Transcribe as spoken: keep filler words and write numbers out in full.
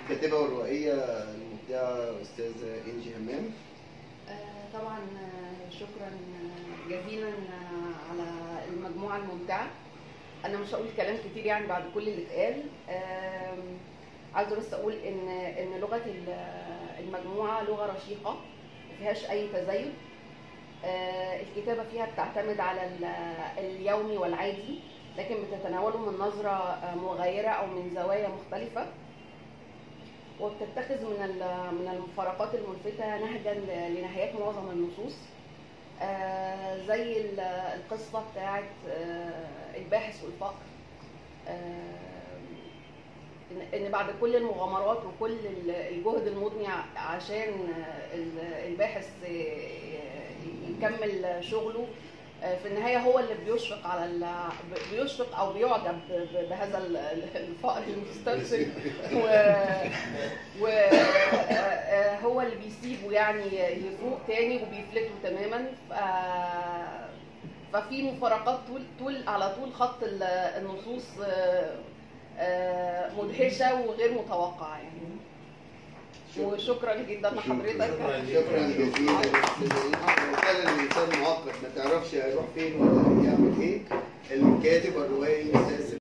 الكاتبة والروائية المبدعة أستاذة إنجي همام. آه طبعا شكرا جزيلا على المجموعة الممتعة. أنا مش هقول كلام كتير يعني بعد كل اللي اتقال. آه عايزة بس أقول إن إن لغة المجموعة لغة رشيقة ما فيهاش أي تزايد. آه الكتابة فيها بتعتمد على اليومي والعادي، لكن بتتناوله من نظرة مغايرة أو من زوايا مختلفة، وبتتخذ من من المفارقات الملفتة نهجا لنهايات معظم النصوص. آه زي القصة بتاعت آه الباحث والفقر، آه ان بعد كل المغامرات وكل الجهد المضني عشان الباحث يكمل شغله، في النهايه هو اللي بيشفق على بيشفق او بيعجب بهذا الفقر المسترسل، وهو اللي بيسيبه يعني يفوق تاني وبيفلته تماما. ففي مفارقات طول طول على طول خط النصوص مدهشه وغير متوقعه يعني. وشكرا جدا لحضرتك. شكرا جزيلا. فعلا الانسان معقد ما تعرفش هيروح فين ولا يعمل ايه. الكاتب الروائي الاستاذ